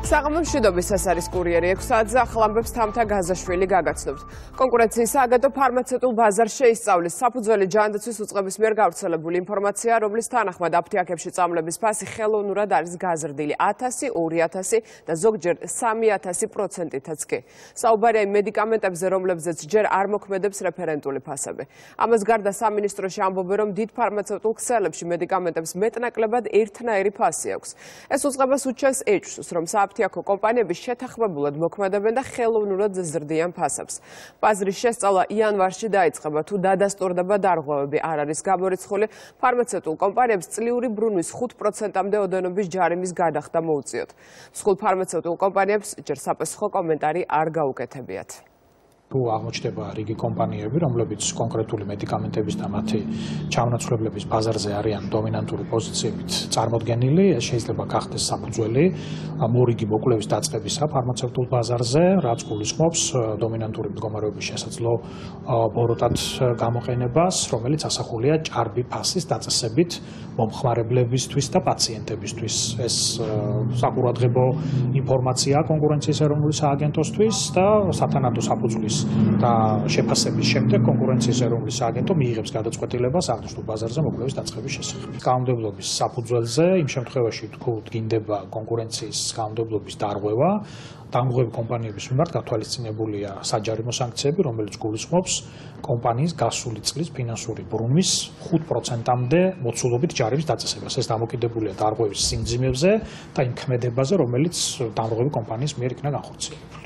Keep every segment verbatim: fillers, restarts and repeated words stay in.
საღამო მშვიდობის ეს არის კურიერი ექვსი საათზე ახალ ამბებს თამთა გაზაშვილი გაგაცნობთ. კონკურენციის სააგენტო ფარმაცევტულ ბაზარს შეისწავლის საფუძველი ჯანდაცვის უწყების მიერ გავრცელებული ინფორმაცია, რომლის თანახმად აფთიაქებში წამლების ფასი ხელოვნურად არის გაზრდილი ათასი, ორი ათასი და ზოგჯერ სამი ათასი პროცენტითაც კი. საუბარია იმ მედიკამენტებზე, რომლებზეც ჯერ არ მოქმედებს რეფერენტული ფასები. ამას გარდა სამინისტროში ამბობენ, რომ დიდ ფარმაცევტულ ქსელებში მედიკამენტებს მეტნაკლებად ერთნაირი ფასი აქვს. ეს უწყებას უჩენს ეჭვს, რომ აფთიაქო კომპანიები შეთანხმებულად მოქმედებენ და ხელოვნურად ზრდიან ფასებს. ბაზრის შესწავლა იანვარში დაიწყება, თუ დადასტურდება დარღვევები არ არის გამორიცხული, ფარმაცევტულ კომპანიებს წლიური ბრუნვის ხუთ პროცენტამდე ოდენობის ჯარიმის გადახდა მოუწიოთ. მსხვილ ფარმაცევტულ კომპანიებს ჯერ საპასუხო კომენტარი არ გაუკეთებიათ. თუ აღმოჩნდება რიგი კომპანიები, რომლებიც კონკრეტული მედიკამენტების და მათი ჩამონაცვლებლების ბაზარზე არიან დომინანტური პოზიციებით წარმოდგენილი, ეს შეიძლება გახდეს საფუძველი მორიგი მოკვლევის დაწყებისა ფარმაცევტულ ბაზარზე, რაც გულისხმობს დომინანტური მდგომარეობის შესაძლო ბოროტად გამოყენებას, რომელიც ასახულია ჭარბი ფასის დაწესებით მომხმარებლებისთვის და პაციენტებისთვის. ეს საყურადღებო ინფორმაციაა კონკურენციის ეროვნული სააგენტოსთვის და სათანადო საფუძვლის და შეფასების შემდეგ კონკურენციის ეროვნული სააგენტო მიიღებს გადაწყვეტილებას აღნიშნულ ბაზარზე მოკვლევის დაწყების შესახებ. კანონმდებლობის საფუძველზე იმ შემთხვევაში თუ დგინდება კონკურენციის კანონმდებლობის დარღვევა, დამღები კომპანიების მიმართ გათვალისწინებულია საჯარიმო სანქციები, რომელიც გულისხმობს კომპანიის გასული წლის ფინანსური ბრუნვის ხუთ პროცენტამდე მოცულობით ჯარიმის დაწესებას. ეს დამოკიდებულია დარღვევის სიმძიმეზე და იმ ქმედებაზე, რომელიც დამღები კომპანიის მიერ იქნა განხორციელებული.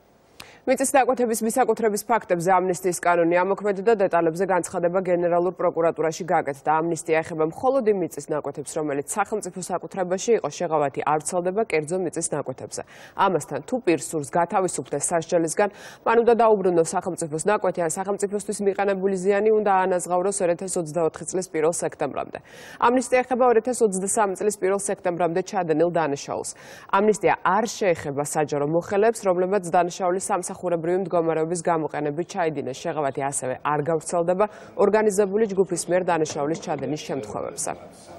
მიწის ნაკვეთების მისაკუთრების ფაქტებზე ამნისტიის კანონი ამოქმედდა, დეტალებზე განცხადება გენერალურ პროკურატურაში გაკეთდა. ამნისტია ეხება მხოლოდ იმ მიწის ნაკვეთებს, რომელიც სახელმწიფო საკუთრებაში იყო, შეღავათი არ ვრცელდება კერძო მიწის ნაკვეთებზე. ამასთან, თუ პირს სურს გათავისუფლდეს სასჯელისგან, მან უნდა დაუბრუნოს სახელმწიფოს ნაკვეთი ან სახელმწიფოსთვის მიყენებული ზიანი უნდა აანაზღაუროს ორი ათას ოცდაოთხი წლის პირველ სექტემბრამდე. ამნისტია ეხება ორი ათას ოცდასამი წლის პირველ სექტემბრამდე ჩადენილ დანაშაულს. ამნისტია არ შეეხება საჯარო მოხელეებს, რომლებმაც დანაშაულის სამსახურებრივი მდგომარეობის გამოყენებით ჩაიდინეს. შეღავათი ასევე არ გავრცელდება ორგანიზებული ჯგუფის მიერ დანაშაულის ჩადენის შემთხვევებზე.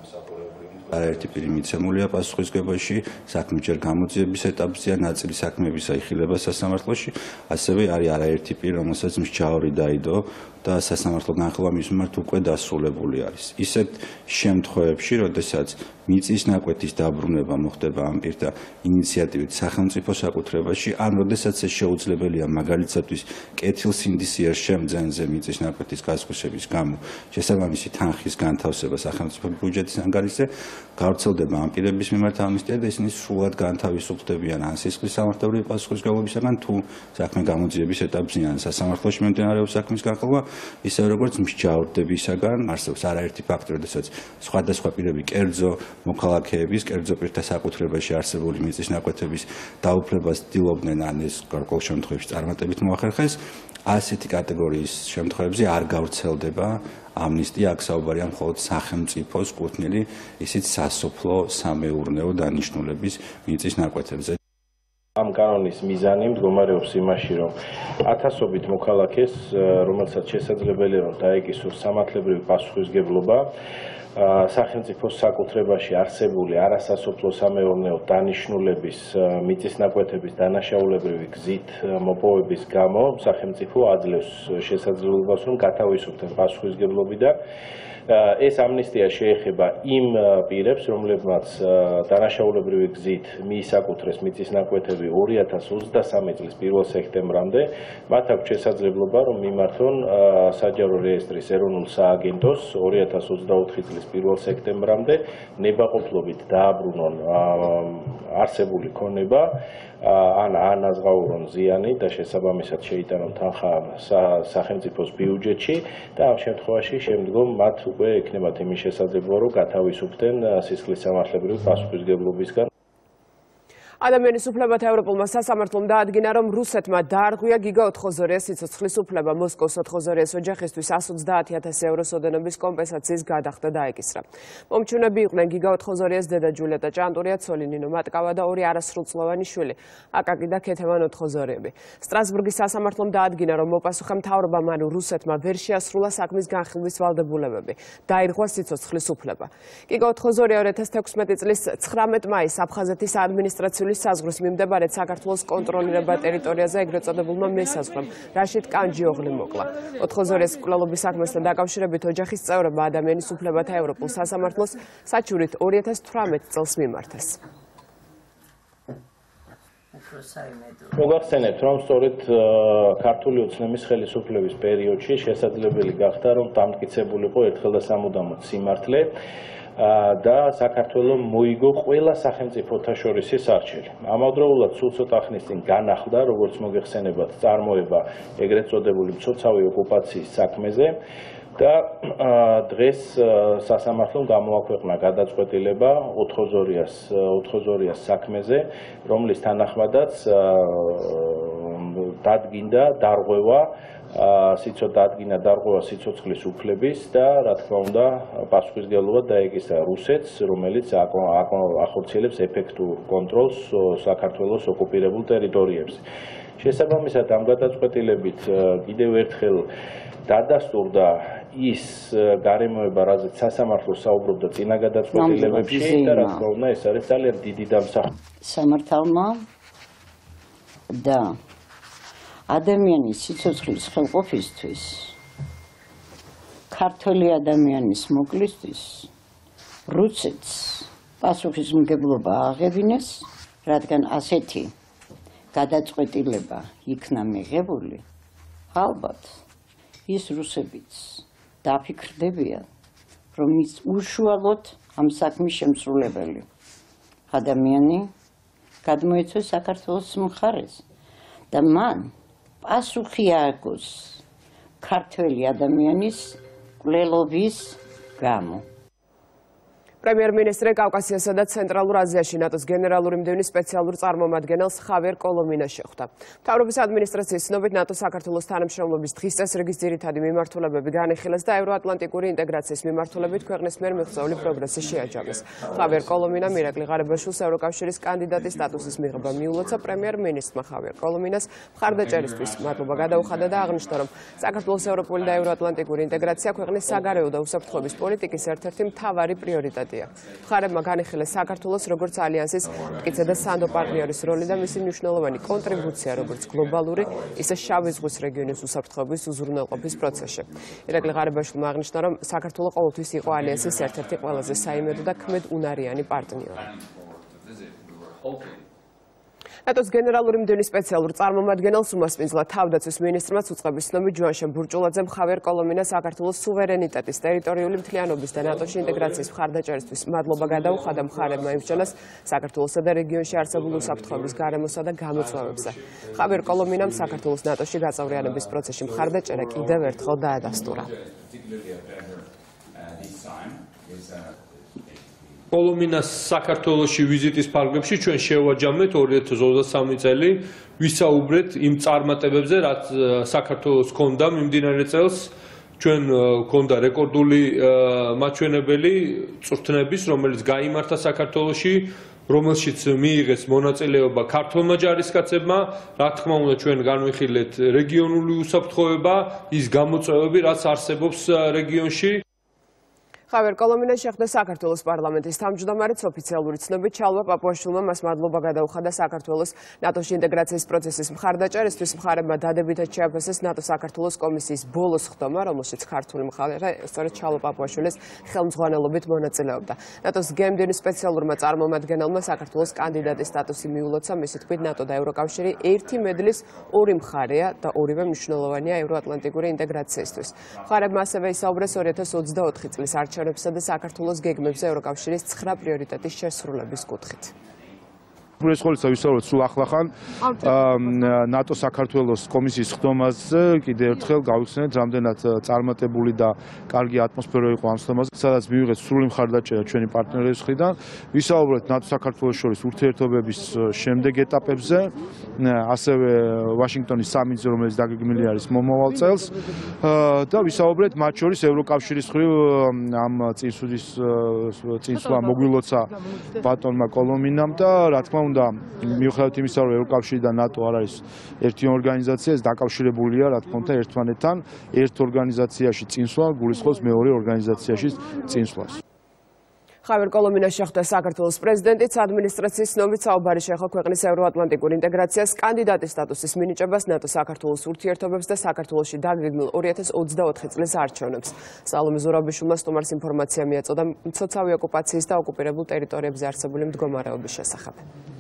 არაერთი პირი მიცემულია პასუხისგებაში, საქმე ჯერ გამოძიების ეტაპზეა, ნაწილი საქმეებისა იხილება სასამართლოში, ასევე არის არაერთი პირი, რომელსაც მსჯავრი დაიდო და სასამართლო განხილვა მის მიმართ უკვე დასრულებული არის. ისეთ შემთხვევებში, როდესაც მიწის ნაკვეთის დაბრუნება მოხდება ამ პირთა ინიციატივით სახელმწიფო საკუთრებაში, ან როდესაც ეს შეუძლებელია მაგალითად კეთილსინდისიერ შემძენზე მიწის ნაკვეთის გასხვისების გამო შესაბამისი თანხის განთავსება სახელმწიფო ბიუჯეტის ანგარიშზე, გავრცელდება ამ პირების მიმართ ამნისტია და ისინი სრულად განთავისუფლდებიან ან სისხლის სამართლებრივი პასუხისმგებლობისაგან, თუ საქმე გამოძიების ეტაპზე ან სასამართლოში მიმდინარეობს საქმის განხილვა, ისე როგორც მსჯავრდებისაგან არსებობს არაერთი ფაქტი, როდესაც სხვადასხვა პირები კერძო მოქალაქეების, კერძო პირთა საკუთრებაში არსებული მიწის ნაკვეთების დაუფლებას ცდილობდნენ, ან ეს გარკვეულ შემთხვევებში წარმატებით მოახერხეს, ასეთი კატეგორიის შემთხვევებში არ გავრცელდება ამნისტია, აქ საუბარია მხოლოდ სახელმწიფოს კუთვნილი, ისიც სასოფლო სამეურნეო დანიშნულების მიწის ნაკვეთებზე. ამ კანონის მიზანი მდგომარეობს იმაში, რომ ათასობით მოქალაქეს, რომელსაც შესაძლებელია რომ დაეკისროს სამართლებრივი პასუხისმგებლობა, სახელმწიფოს საკუთრებაში არსებული არასასოფლო სამეურნეო დანიშნულების მიწის ნაკვეთების დანაშაულებრივი გზით მოპოვების გამო სახელმწიფო აძლევს შესაძლებლობას, რომ გათავისუფლდნენ პასუხისმგებლობიდან. ეს ამნისტია შეეხება იმ პირებს, რომლებმაც დანაშაულებრივი გზით მიისაკუთრეს მიწის ნაკვეთები ორი ათას ოცდასამი წლის პირველ სექტემბრამდე, მათ აქვს შესაძლებლობა, რომ მიმართონ საჯარო რეესტრის ეროვნულ სააგენტოს ორი ათას ოცდაოთხი წლის პირველ სექტემბრამდე ნებაყოფლობით დააბრუნონ არსებული ქონება, ან აანაზღაურონ ზიანი და შესაბამისად შეიტანონ თანხა სახელმწიფოს ბიუჯეტში და ამ შემთხვევაში შემდგომ მათ უკვე ექნებათ იმის შესაძლებლობა, რომ გათავისუფლდნენ სისხლის სამართლებრივი პასუხისმგებლობისგან. ადამიანის უფლებათა ევროპულმა სასამართლომ დაადგინა, რომ რუსეთმა დაარღვია გიგა ოთხოზორიას სიცოცხლის უფლება. მოსკოვის ოთხოზორიას ოჯახისთვის εκατს ოცდაათი ათასი ევროს ოდენობის კომპენსაციის გადახდა დაეკისრა. მომჩუნები იყვნენ გიგა ოთხოზორიას დედა ჯულიეტა ჭანტურია, ცოლი ნინო მატკავა და ორი არასრულწლოვანი შვილი, აკაკი და ქეთევან ოთხოზორიები. სტრასბურგის სასამართლომ დაადგინა, რომ მოპასუხე მთავრობამ ანუ რუსეთმა ვერ შეასრულა საქმის განხილვის ვალდებულებები. დაირღვა სიცოცხლის უფლება. გიგა ოთხოზორია ორი ათას თექვსმეტი წლის ცხრამეტ მაისს აფხაზეთის ადმინისტრაციული აბაშვილის საზღვრის მიმდებარედ საქართველოს კონტროლირება ტერიტორიაზე ეგრეთ წოდებულმა მესაზღვრემ რაშიდ კანჯიოღლი მოკლა. ოთხოზორიას მკვლელობის საქმესთან დაკავშირებით ოჯახის წევრებმა ადამიანის უფლებათა ევროპულ სასამართლოს საჩურით ორი ათას თვრამეტ წელს მიმართეს. მოგახსენებთ, რომ სწორედ ქართული ოცნების ხელისუფლების პერიოდში შესაძლებელი გახდა, რომ დამტკიცებულიყო ერთხელ და სამუდამოდ სიმართლე და საქართველოს მოიგო ყველა სახელმწიფოთა შორისი არჩევანი. ამავდროულად სულ ცოტა ხნის წინ განახლდა, როგორც მოგეხსენებათ, წარმოება ეგრეთ წოდებული მცოცავი ოკუპაციის საქმეზე და დღეს სასამართლომ გამოაქვეყნა გადაწყვეტილება ოთხოზორიას საქმეზე, რომლის თანახმადაც დადგინდა დარღვევა სიცოცხლის დადგინა დარღვევა სიცოცხლის უფლების და რა თქმა უნდა პასუხისმგებლობა დაეკისრა რუსეთს, რომელიც ახორციელებს ეფექტურ კონტროლს საქართველოს ოკუპირებულ ტერიტორიებზე. შესაბამისად ამ გადაწყვეტილებით კიდევ ერთხელ დადასტურდა ის გარემოება, რაზეც სასამართლო საუბრობდა წინა გადაწყვეტილებებში და რა თქმა უნდა ეს არის ძალიან დიდი დამსახურება სამართალმა და ადამიანის სიცოცხლის ხელყოფისთვის, ქართველი ადამიანის მოკლისთვის რუსეთს პასუხისმგებლობა აღებინეს, რადგან ასეთი გადაწყვეტილება იქნა მიღებული, ალბათ ის რუსებიც დაფიქრდებიან, რომ ის უშუალოდ ამ საქმის შემსრულებელი ადამიანი გადმოეცვა საქართველოს მხარეს და მან პასუხი ააგოს ქართველი ადამიანის მკვლელობის გამო. პრემიერ-მინისტრი კავკასიასა და ცენტრალურ აზიაში ნატოს გენერალური მდივნის სპეციალურ წარმომადგენელს ხავიერ კოლომინას შეხვდა. მთავრობის ადმინისტრაციის ცნობით ნატო საქართველოს თანამშრომლობის დღის წესრიგის ძირითადი მიმართულებები განიხილეს და ევროატლანტიკური ინტეგრაციის მიმართულებით ქვეყნის მიერ მიღწეული პროგრესი შეაჯამეს. ხავიერ კოლომინამ ირაკლი ღარიბაშვილს ევროკავშირის კანდიდატის სტატუსის მიღება მიულოცა. პრემიერ-მინისტრმა ხავიერ კოლომინას მხარდაჭერისთვის მადლობა გადაუხადა და აღნიშნა, რომ საქართველოს ევროპული და ევროატლანტიკური ინტეგრაცია ქვეყნის საგარეო და უსაფრთხოების პოლიტიკის ერთ-ერთი მთავარი პრიორიტეტია. მხარებმა განიხილეს საქართველოს როგორც ალიანსის მტკიცე და სანდო პარტნიორის როლი და მისი მნიშვნელოვანი კონტრიბუცია როგორც გლობალური, ისე შავი ზღვის რეგიონის უსაფრთხოების უზრუნველყოფის პროცესში. ირაკლი ღარიბაშვილმა აღნიშნა, რომ საქართველო ყოველთვის იყო ალიანსის ერთ-ერთი ყველაზე საიმედო და ქმედუნარიანი პარტნიორი. ნატოს გენერალური მდივნის სპეციალურ წარმომადგენელს უმასპინძლა თავდაცვის მინისტრმა უწყების ცნობით ჯუანშენ ბურჭულაძემ ხავიერ კოლომინას საქართველოს სუვერენიტეტის, ტერიტორიული მთლიანობის და ნატოში ინტეგრაციის მხარდაჭერისთვის მადლობა გადაუხადა. მხარებმა იმსჯელეს საქართველოსა და რეგიონში არსებული უსაფრთხოების გარემოსა და გამოწვევებზე. ხავიერ კოლომინამ საქართველოს ნატოში გაწევრიანების პროცესში მხარდაჭერა კიდევ ერთხელ დაადასტურა. კოლომინას საქართველოში ვიზიტის ფარგლებში ჩვენ შევაჯამეთ ორი ათას ოცდასამი წელი, ვისაუბრეთ იმ წარმატებებზე, რაც საქართველოს ჰქონდა მიმდინარე წელს. ჩვენ ჰქონდა რეკორდული მაჩვენებელი წვრთნების, რომელიც გაიმართა საქართველოში, რომელშიც მიიღეს მონაწილეობა ქართველმა ჯარისკაცებმა. რა თქმა უნდა, ჩვენ განვიხილეთ რეგიონული უსაფრთხოება, ის გამოწვევები, რაც არსებობს რეგიონში. ხავიერ კოლომინას შეხვდა საქართველოს პარლამენტის თავმჯდომარეს. ოფიციალური ცნობით ჩალვა პაპუაშვილმა მას მადლობა გადაუხადა საქართველოს ნატოში ინტეგრაციის პროცესის მხარდაჭერისთვის. მხარებმა დადებითად შეაფასეს ნატო-საქართველოს კომისიის ბოლოს ხდომა, რომელშიც ქართული მხარე სწორედ ჩალვა პაპუაშვილის ხელმძღვანელობით მონაწილეობდა. ნატოს გემდივნის სპეციალურმა წარმომადგენელმა საქართველოს კანდიდატის სტატუსი მიულოცა. მისი თქმით, ნატო და ევროკავშირი ერთი მედლის ორი მხარეა და ორივე მნიშვნელოვანია ევროატლანტიკური ინტეგრაციისთვის. მხარებმა ასევე ისაუბრეს ორი ათას ოცდაოთხი წლის არჩევნებსა და საქართველოს გეგმებზე ევროკავშირის ცხრა პრიორიტეტის შესრულების კუთხით. უპირველეს ყოვლისა ვისაუბროთ სულ ახლახან ნატო საქართველოს კომისიის ხდომაზე კიდევ ერთხელ გავიხსენეთ რამდენად წარმატებული და კარგი ატმოსფერო იყო ამ ხდომაზე, სადაც მივიღეთ სრული მხარდაჭერა ჩვენი პარტნიორების მხრიდან. ვისაუბრეთ ნატო საქართველოს შორის ურთიერთობების შემდეგ ეტაპებზე, ასევე ვაშინგტონის სამიტზე, რომელიც დაგეგმილი არის მომავალ წელს და ვისაუბრეთ მათ შორის ევროკავშირის მხრივ ამ წინსვლის წინსვლა მოგვილოცა ბატონმა კოლომინამ და რა თქმა უნდა მიუხედავად იმისა, რომ ევროკავშირი და ნატო არ არის ერთი ორგანიზაცია, ეს დაკავშირებულია, რა თქმა უნდა, ერთმანეთთან. ერთ ორგანიზაციაში წინსვლა გულისხმობს მეორე ორგანიზაციაში წინსვლას. ხავერ კოლომინას შეხვდა საქართველოს პრეზიდენტიც, ადმინისტრაციის ცნობით საუბარი შეეხო ქვეყნის ევროატლანტიკურ ინტეგრაციას, კანდიდატის სტატუსის მინიჭებას, ნატო საქართველოს ურთიერთობებს და საქართველოში დაგეგმილ ორი ათას ოცდაოთხი წლის არჩევნებს. სალომე ზურაბიშვილმა სტუმარს ინფორმაცია მიაწოდა მცოცავი ოკუპაციის და ოკუპირებულ ტერიტორიებზე არსებული მდგომარეობის შესახებ.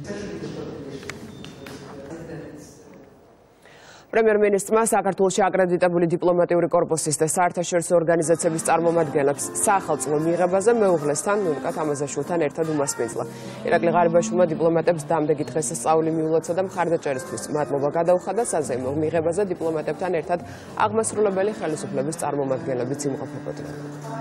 პრემიერ-მინისტრმა საქართველოში აკრედიტებული დიპლომატიური კორპუსის და საერთაშორისო ორგანიზაციების წარმომადგენლებს საახალწლო მიღებაზე მეუღლესთან ნუნკა თამაზაშვილთან ერთად უმასპინძლა. ირაკლი ღარიბაშვილმა დიპლომატებს დამდეგი დღესასწაული მიულოცა და მხარდაჭერისთვის მადლობა გადაუხადა. საზეიმო მიღებაზე დიპლომატებთან ერთად აღმასრულებელი ხელისუფლების წარმომადგენლებიც იმყოფებოდნენ.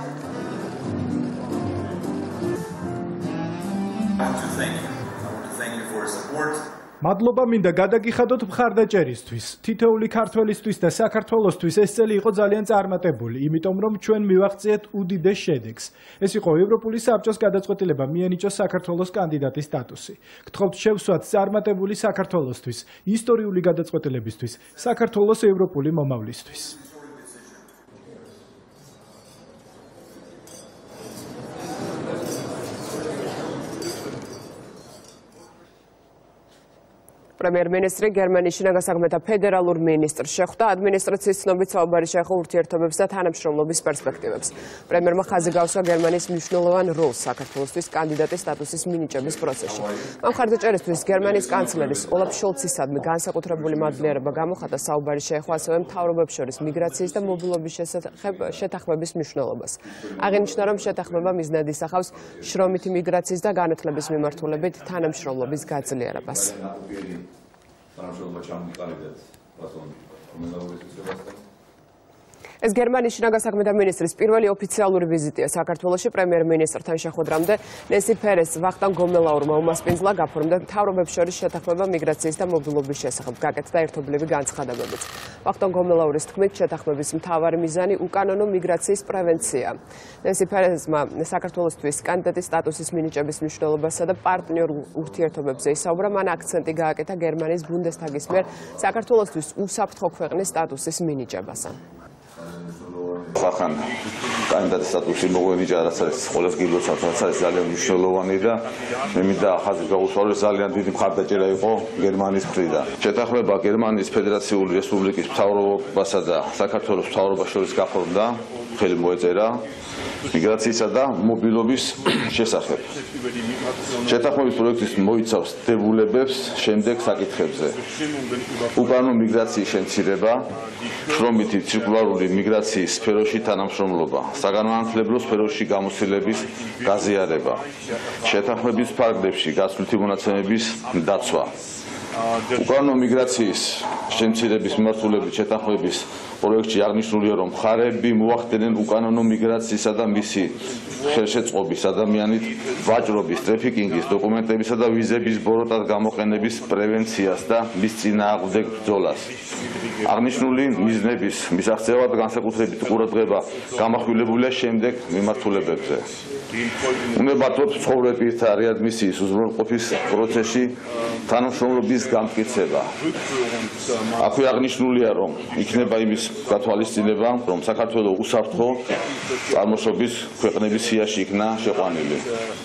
მადლობა მინდა გადაგიხადოთ მხარდაჭერისთვის. თითოეული ქართველისთვის და საქართველოსთვის ეს წელი იყო ძალიან წარმატებული, იმიტომ რომ ჩვენ მივაღწიეთ უდიდეს შედეგს. ეს იყო ევროპული საბჭოს გადაწყვეტილება მიენიჭოს საქართველოს კანდიდატის სტატუსი. გთხოვთ შევსვათ წარმატებული საქართველოსთვის, ისტორიული გადაწყვეტილებისთვის, საქართველოს ევროპული მომავლისთვის. პრემიერ-მინისტრი გერმანიის შინაგან საქმეთა ფედერალურ მინისტრს შეხვდა, ადმინისტრაციის ცნობით საუბარი შეეხო ურთიერთობებს და თანამშრომლობის პერსპექტივებს. პრემიერმა ხაზი გაუსვა გერმანიის მნიშვნელოვან როლს საქართველოსთვის კანდიდატის სტატუსის მინიჭების პროცესში. ამ მხარდაჭერისთვის გერმანიის კანცლერის ოლაფ შოლცისადმი განსაკუთრებული მადლიერება გამოხატა. საუბარი შეეხო ასევე მთავრობებს შორის მიგრაციის და მობილობის შესახებ შეთანხმების მნიშვნელობას. აღინიშნა, რომ შეთანხმება მიზნად ისახავს შრომითი მიგრაციის და განათლების მიმართულებით თანამშრომლობის გაძლიერებას. ეს გერმანიის შინაგან საქმეთა მინისტრის პირველი ოფიციალური ვიზიტია საქართველოში. პრემიერ-მინისტრთან შეხვედრამდე ნენსი ფერეს ვახტანგ გომელაურმა უმასპინძლა, გაფორმდა მთავრობებს შორის შეთანხმება მიგრაციის და მობილობის შესახებ, გაკეთდა ერთობლივი განცხადებებიც. ვახტანგ გომელაურის თქმით, შეთანხმების მთავარი მიზანი უკანონო მიგრაციის პრევენცია. ნენსი ფერესმა საქართველოსთვის კანდიდატის სტატუსის მინიჭების მნიშვნელობასა და პარტნიორ ურთიერთობებზე ისაუბრა, მან აქცენტი გააკეთა გერმანიის ბუნდესტაგის მიერ საქართველოსთვის უსაფრთხო ქვეყნის სტატუსის მინიჭებაზე. ხახან კანდიდატის სტატუსი მოგვენიჭა, რაც არის ყოველს გილოცავთ, რაც არის ძალიან მნიშვნელოვანი და მე მინდა ხაზი გაუსვა, რომ ძალიან დიდი მხარდაჭერა იყო გერმანიის მხრიდან. შეთანხმება გერმანიის ფედერაციული რესპუბლიკის მთავრობასა და საქართველოს მთავრობას შორის გაფორმდა, ხელი მოეწერა მიგრაციისა და მობილობის შესახებ. შეთანხმების პროექტის მოიცავს დებულებებს შემდეგ საკითხებზე. უკანონო მიგრაციის შემცირება, შრომითი ცირკულარული მიგრაციის სფეროში თანამშრომლობა, საგანმანათლებლო სფეროში გამოცდილების გაზიარება, შეთანხმების ფარგლებში გასვლითი მონაცემების დაცვა. უკანონო მიგრაციის შემცირების მიმართულებით შეთანხმების პროექტში აღნიშნულია, რომ მხარეები მოახდენენ უკანონო მიგრაციისა და მისი ხელშეწყობის, ადამიანით ვაჭრობის, ტრაფიკინგის, დოკუმენტებისა და ვიზების ბოროტად გამოყენების პრევენციას და მის წინააღმდეგ ბრძოლას. აღნიშნული მიზნების მისაღწევად განსაკუთრებით ყურადღება გამახვილებულია შემდეგ მიმართულებებზე. უნებათოდ ცხოვრებისა რეადმისიის უზრუნველყოფის პროცესში თანამშრომლობის გამტკიცება. აქვე აღნიშნულია, რომ იქნება იმის გათვალისწინება, რომ საქართველოს უსაფრთხო წარმოშობის ქვეყნების სიაში იქნა შეყვანილი.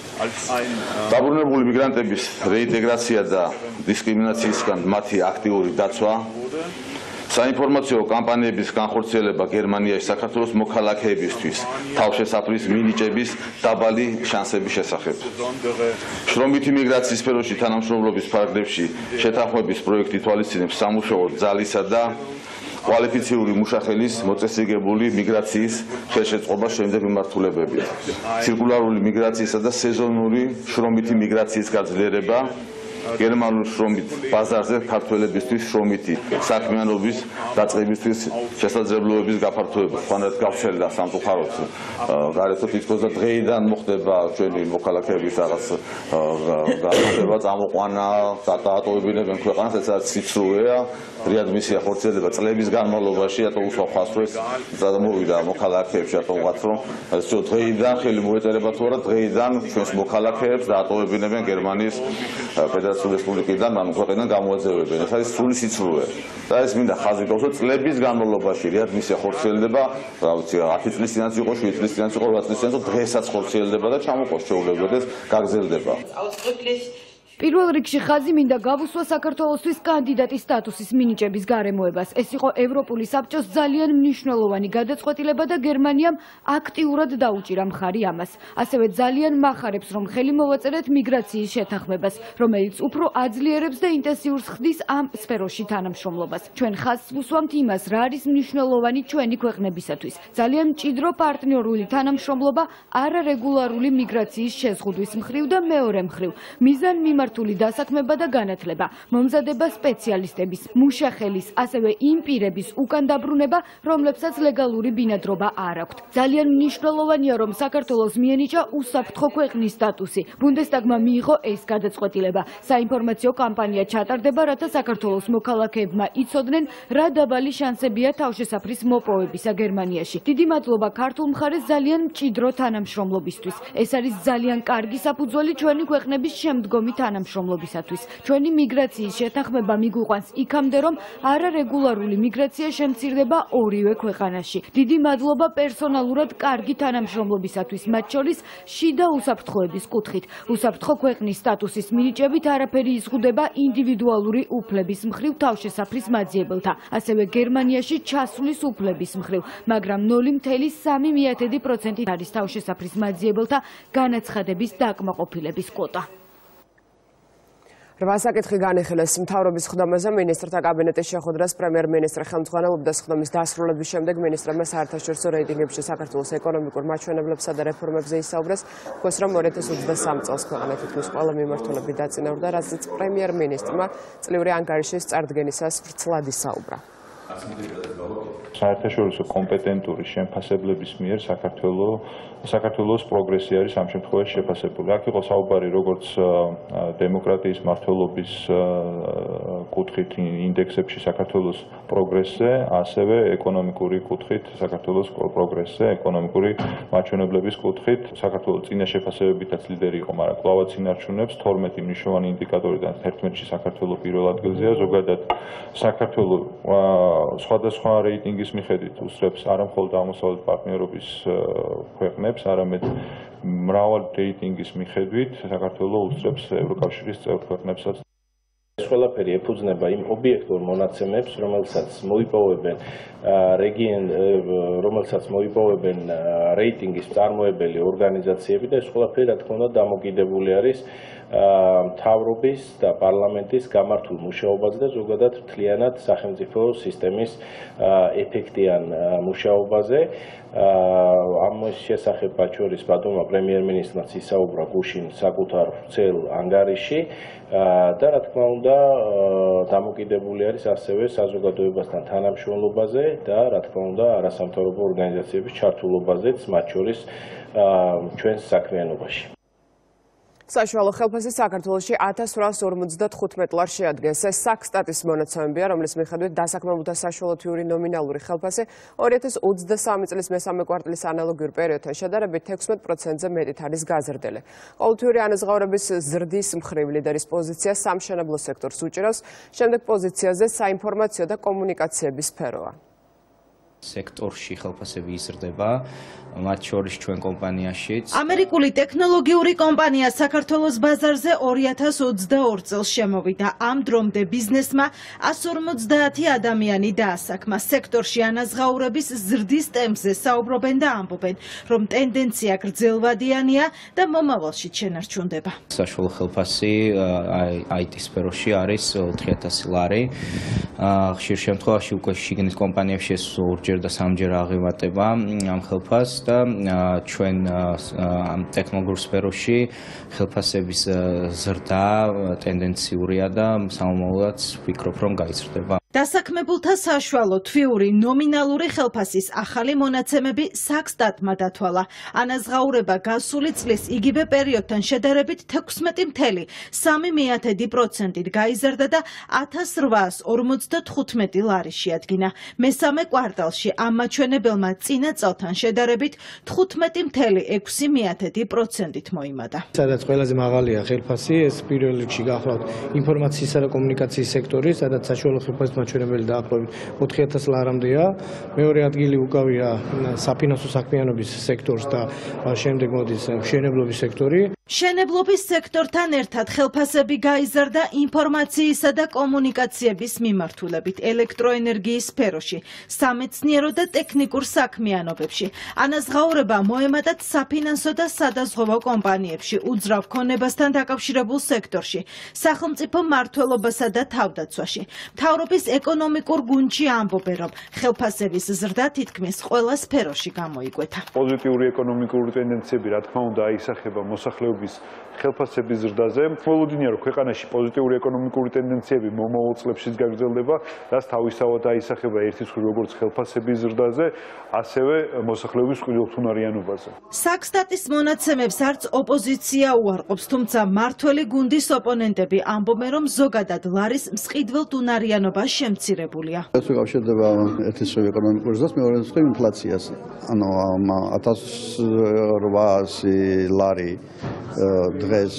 დაბრუნებული მიგრანტების რეინტეგრაცია და დისკრიმინაციისგან მათი აქტიური დაცვა, საინფორმაციო კამპანიების განხორციელება გერმანიაში საქართველოს მოქალაქეებისთვის თავშესაფრის მინიჭების დაბალი შანსების შესახებ. შრომითი მიგრაციის სფეროში თანამშრომლობის ფარგლებში შეთანხმების პროექტი თვალისწინებს სამუშაო ძალისა და კვალიფიციური მუშახელის მოწესრიგებული მიგრაციის ხელშეწყობას შემდეგ მიმართულებები. ცირკულარული მიგრაციისა და სეზონური შრომითი მიგრაციის გაძლიერება, გერმანულ შრომით ბაზარზე ქართველებისთვის შრომითი საქმიანობის დაწყებისთვის შესაძლებლობების გაფართოება. ხანად გავშელდა სამწუხაროდ გარეთო თითქოს და დღეიდან მოხდება ჩვენი მოქალაქეების რაღაც განხორციელება, წამოყვანა, დაატოვებინებენ ქვეყანას, ეს არის ციცრუეა. რეადმისია ხორციელდება წლების განმავლობაში, რატო უსვა ხასრეს მოვიდა მოქალაქეებში, რატო ვღაც რომ დღეიდან ხელი მოეწერება თუ არა, დღეიდან ჩვენს მოქალაქეებს დაატოვებინებენ გერმანიის ფედერაციის ფედერაციული რესპუბლიკიდან ამ ქვეყნიდან გამოაძევებენ. ეს არის სრული სიცრუე. და ეს მინდა ხაზი გავუსვა წლების განმავლობაში, რიად მისი ხორციელდება, რა ვიცი, ათი წლის წინაც იყო, შვიდი წლის წინაც იყო, ოთხ წლის წინაც იყო, დღესაც ხორციელდება და ჩამოყოს შეულებოდეს გაგრძელდება. პირველ რიგში ხაზი მინდა გავუსვა საქართველოსთვის კანდიდატის სტატუსის მინიჭების გარემოებას. ეს იყო ევროპული საბჭოს ძალიან მნიშვნელოვანი გადაწყვეტილება და გერმანიამ აქტიურად დაუჭირა მხარი ამას. ასევე ძალიან მახარებს, რომ ხელი მოვაწერეთ მიგრაციის შეთანხმებას, რომელიც უფრო აძლიერებს და ინტენსიურს ხდის ამ სფეროში თანამშრომლობას. ჩვენ ხაზს ვუსვამთ იმას, რა არის მნიშვნელოვანი ჩვენი ქვეყნებისათვის. ძალიან მჭიდრო პარტნიორული თანამშრომლობა არარეგულარული მიგრაციის შეზღუდვის მხრივ და მეორე მხრივ. მიზან მიმართ დასაქმება და განათლება, მომზადება სპეციალისტების, მუშახელის, ასევე იმ პირების უკან დაბრუნება, რომლებსაც ლეგალური ბინადრობა არ აქვთ. ძალიან მნიშვნელოვანია, რომ საქართველოს მიენიჭა უსაფრთხო ქვეყნის სტატუსი. ბუნდესტაგმა მიიღო ეს გადაწყვეტილება. საინფორმაციო კამპანია ჩატარდება, რათა საქართველოს მოქალაქეებმა იცოდნენ, რა დაბალი შანსებია თავშესაფრის მოპოვებისა გერმანიაში. დიდი მადლობა ქართულ მხარეს ძალიან მჭიდრო თანამშრომლობისთვის. ეს არის ძალიან კარგი საფუძველი ჩვენი ქვეყნების შემდგომი თანამშრომლობისათვის. ჩვენი მიგრაციის შეთანხმება მიგვიყვანს იქამდე, რომ არარეგულარული მიგრაცია შემცირდება ორივე ქვეყანაში. დიდი მადლობა პერსონალურად კარგი თანამშრომლობისათვის, მათ შორის შიდა უსაფრთხოების კუთხით. უსაფრთხო ქვეყნის სტატუსის მინიჭებით არაფერი იზღუდება ინდივიდუალური უფლების მხრივ თავშესაფრის მაძიებელთა, ასევე გერმანიაში ჩასვლის უფლების მხრივ, მაგრამ ნული მცდე სამი პროცენტი არის თავშესაფრის მაძიებელთა განაცხადების დაკმაყოფილების კვოტა. რვა საკითხი განიხილეს მთავრობის ხდომაზე მინისტრთა კაბინეტის შეხვედრას პრემიერ-მინისტრი ხელმძღვანელობდა. ხდომის დასრულების შემდეგ მინისტრებმა საერთაშორისო რეიტინგებში საქართველოს ეკონომიკურ მაჩვენებლებსა და რეფორმებზე ისაუბრეს. გვეს რომ ორი ათას ოცდასამი წელს ქვეყანა თითქმის ყველა მიმართულებით დაწინაურდა, რასაც პრემიერ-მინისტრმა წლიური ანგარიშის წარდგენისას ვრცლად ისაუბრა. საერთაშორისო კომპეტენტური შემფასებლების მიერ საქართველოს საქართველოს პროგრესი არის ამ შემთხვევაში შეფასებული. აქ იყო საუბარი როგორც დემოკრატიის მმართველობის კუთხით ინდექსებში საქართველოს პროგრესზე, ასევე ეკონომიკური კუთხით საქართველოს პროგრესზე, ეკონომიკური მაჩვენებლების კუთხით. საქართველოს წინა შეფასებებითაც ლიდერი იყო, მაგრამ კვლავაც ინარჩუნებს თორმეტი მნიშვნელოვანი ინდიკატორიდან ერთმეტში საქართველოს პირველ ადგილზეა. ზოგადად საქართველოს სხვადასხვა რეიტინგის მიხედვით უსწრებს არა მხოლოდ აღმოსავლეთ პარტნიორობის ქვეყნებს, არამედ მრავალ რეიტინგის მიხედვით საქართველოს უსწრებს ევროკავშირის წევრ ქვეყნებსაც. ეს ყველაფერი ეფუძნება იმ ობიექტურ მონაცემებს, რომელსაც მოიპოვებენ რეგიონ, რომელსაც მოიპოვებენ რეიტინგის წარმოებელი ორგანიზაციები და ეს ყველაფერი რა თქმა უნდა დამოკიდებული არის მთავრობის და პარლამენტის გამართულ მუშაობაზე და ზოგადად მთლიანად სახელმწიფო სისტემის ეფექტიან მუშაობაზე. ამ შესახებ მათ შორის ბატონმა პრემიერ-მინისტრმა ისაუბრა გუშინ საკუთარ ვრცელ ანგარიში და რა თქმა უნდა დამოკიდებული არის ასევე საზოგადოებასთან თანამშრომლობაზე და რა თქმა უნდა არასამთავრობო ორგანიზაციების ჩართულობაზეც მათ შორის ჩვენს საქმიანობაში. საშუალო ხელფასი საქართველოში ათას რვაას ორმოცდათხუთმეტ ლარს შეადგენს. ეს საქსტატის მონაცემებია, რომლის მიხედვით დასაქმებულთა საშუალო თვიური ნომინალური ხელფასი ორი ათას ოცდასამი წლის მესამე კვარტალის ანალოგიურ პერიოდთან შედარებით ექვსმეტ პროცენტზე მეტით არის გაზრდილი. ყოველთვიური ანაზღაურების ზრდის მხრივ ლიდერის პოზიცია სამშენებლო სექტორს უჭირავს, შემდეგ პოზიციაზე საინფორმაციო და კომუნიკაციების სფეროა. სექტორში ხელფასები იზრდება, მათ შორის ჩვენ კომპანიაშიც. ამერიკული ტექნოლოგიური კომპანია საქართველოს ბაზარზე ორი ათას ოცდაორი წელს შემოვიდა. ამ დრომდე ბიზნესმა εκατს ორმოცდაათი ადამიანი დაასაქმა. სექტორში ანაზღაურების ზრდის ტემპზე საუბრობენ და ამბობენ, რომ ტენდენცია გრძელვადიანია და მომავალში შენარჩუნდება. საშუალო ხელფასი აი ტი სფეროში არის ოთხი ათასი ლარი. ხშირ შემთხვევაში უკვე შიგნით კომპანიებში ეს ორჯერ და სამჯერ აღემატება ამ ხელფასს და ჩვენ ამ ტექნოლოგიურ სფეროში ხელფასების ზრდა ტენდენციურია და სამომავლოდ ვფიქრობ, რომ გაიზრდება. დასაქმებულთა საშუალო თვიური ნომინალური ხელფასის ახალი მონაცემები საქსტატმა დათვალა. ანაზღაურება გასული წლის იგივე პერიოდთან შედარებით თექვსმეტი წუთი სამი პროცენტით გაიზარდა და ათას რვაას ორმოცდათხუთმეტი ლარი შეადგინა. მესამე კვარტალში ამ მაჩვენებელმა წინა წელთან შედარებით თხუთმეტი წუთი ექვსი პროცენტით მოიმატა. სადაც ყველაზე მაღალია ხელფასი, ეს პირველ რიგში გახლავთ ინფორმაციისა და კომუნიკაციის სექტორი, სადაც საშუალო ხელფასის მაჩვენებელი დაახლოებით ოთხი ათას ლარამდეა. მეორე ადგილი უკავია საფინანსო საქმიანობის სექტორს და შემდეგ მოდის მშენებლობის სექტორი. მშენებლობის სექტორთან ერთად ხელფასები გაიზარდა ინფორმაციისა და კომუნიკაციების მიმართულებით, ელექტროენერგიის სფეროში, სამეცნიერო და ტექნიკურ საქმიანობებში. ანაზღაურება მოემატათ საფინანსო და სადაზღვევო კომპანიებში, უძრავ ქონებასთან დაკავშირებულ სექტორში, სახელმწიფო მმართველობასა და თავდაცვაში. მთავრობის ეკონომიკურ გუნდში ამბობენ, რომ ხელფასების ზრდა თითქმის ყველა სფეროში გამოიკვეთა. პოზიტიური ეკონომიკური ტენდენციები, რა თქმა უნდა, აისახება მოსახლეობის ხელფასების ზრდაზე. მოლოდინია, რომ ქვეყანაში პოზიტიური ეკონომიკური ტენდენციები მომავალ წლებშიც გაგრძელდება, რაც თავისთავად აისახება ერთის მხრივ როგორც ხელფასების ზრდაზე, ასევე მოსახლეობის ყიდულთუნარიანობაზე. საქსტატის მონაცემებს არც ოპოზიცია უარყოფს, თუმცა მართველი გუნდის ოპონენტები ამბობენ, რომ ზოგადად ლარის მსყიდველ თუნარიანობა შემცირებულია. ეს უკავშირდება ერთის მხრივ ეკონომიკურ ზრდას, მეორე მხრივ ინფლაციას. ანუ ათას რვაასი ლარი დღეს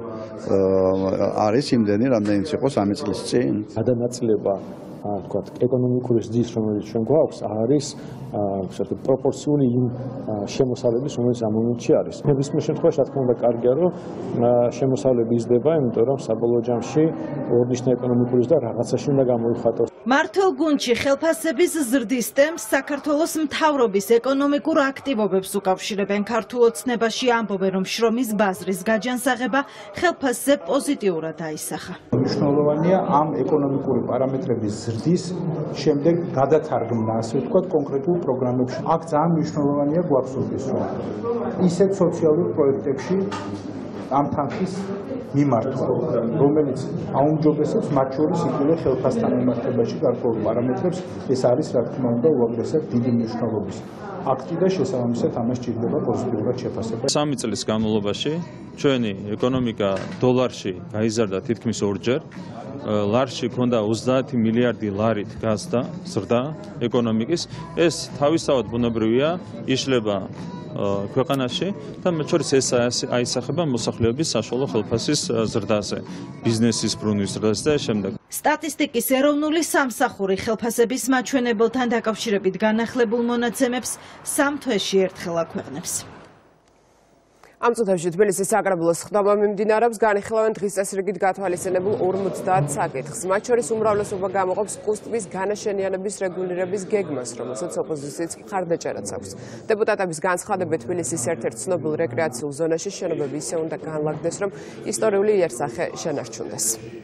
არის იმდენი, რამდენიც იყო სამი წლის წინ. გადანაწილება თქვა ეკონომიკური ზრდის, რომელიც ჩვენ გვაქვს, არის ვთქვათ პროპორციული იმ შემოსავლების, რომელიც ამ მომენტში არის. ნებისმიერ შემთხვევაში, რა თქმა უნდა, კარგია, რომ შემოსავლები იზრდება, იმიტომ რომ საბოლოო ჯამში ორნიშნა ეკონომიკური ზრდა რაღაცაში უნდა გამოიხატოს. მართლ გუნდში ხელფასების ზრდის ტემპს საქართველოს მთავრობის ეკონომიკურ აქტივობებს უკავშირებენ. ქართულ ოცნებაში ამბობენ, რომ შრომის ბაზრის გაჯანსაღება ხელფასზე პოზიტიურად აისახა. მნიშვნელოვანია ამ ეკონომიკური პარამეტრების ზრდის შემდეგ გადათარგმნა, ასე ვთქვათ, კონკრეტულ პროგრამებში. აქ ძალიან მნიშვნელოვანია გვახსოვდეს, რომ ისეთ სოციალურ პროექტებში ამ თანხის მიმართვა, რომელიც აუმჯობესებს მათ შორის იგივე ხელფასთან მიმართებაში გარკვეულ პარამეტრებს, ეს არის რა თქმა უნდა უაღრესად დიდი მნიშვნელობის აქტი და შესაბამისად ამას ჭირდება პოზიტიურად შეფასება. სამი წლის განმავლობაში ჩვენი ეკონომიკა დოლარში გაიზარდა თითქმის ორჯერ. ლარში ქონდა ოცდაათი მილიარდი ლარით გაზრდა, ზრდა ეკონომიკის. ეს თავისთავად ბუნებრივია, იშლება ქვეყანაში და მათ შორის ეს აისახება მოსახლეობის საშუალო ხელფასის ზრდაზე, ბიზნესის ბრუნვის ზრდაზე და შემდეგ. სტატისტიკის ეროვნული სამსახური ხელფასების მაჩვენებელთან დაკავშირებით განახლებულ მონაცემებს სამ თვეში ერთხელ აქვეყნებს. ამ წუთებში თბილისის საკრებულოს ხდომა მიმდინარეობს, განიხილავენ დღის წესრიგით გათვალისწინებულ ორმოცდაათ საკითხს. მათ შორის უმრავლესობა გამოყოფს კუსტვის განაშენიანების რეგულირების გეგმას, რომელსაც ოპოზიციაც მხარდაჭერაც აქვს. დეპუტატების განცხადებით თბილისის ერთ-ერთ ცნობილ რეკრეაციულ ზონაში შენობები ისე უნდა განლაგდეს, რომ ისტორიული იერსახე შენარჩუნდეს.